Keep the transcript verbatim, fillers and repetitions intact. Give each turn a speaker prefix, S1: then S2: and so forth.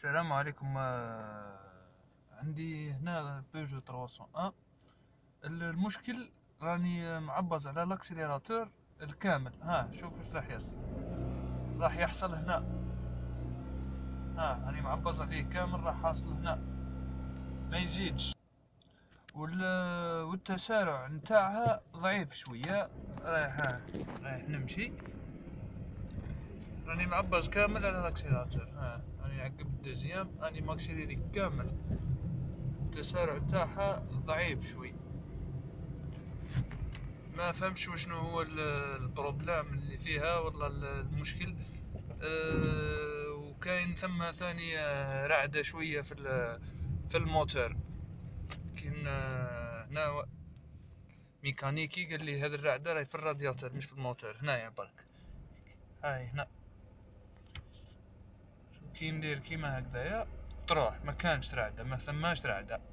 S1: السلام عليكم. آه، عندي هنا بيجو ثلاثمية وواحد. المشكل راني معبز على الاكسليراتور الكامل. ها شوف ايش راح يصير راح يحصل هنا. ها راني معبز عليه كامل، راح حاصل هنا ما يزيدش. وال- والتسارع نتاعها ضعيف شوية. رايح ها رايح نمشي، راني معبز كامل على الاكسليراتور. ها راني نعقب الدوزيام، راني ماكسيليري كامل، التسارع تاعها ضعيف شوي. ما فهمش وشنو هو البروبلام اللي فيها والله المشكل. أه وكاين ثم ثاني رعدة شوية في في الموتور. كاين هنا ميكانيكي قال لي هذه الرعدة راهي في الرادياتور مش في الموتور. هنايا برك، هاي هنا كي ندير كيما هكذايا تروح ما كانش رعدة، ما ثماش رعدة.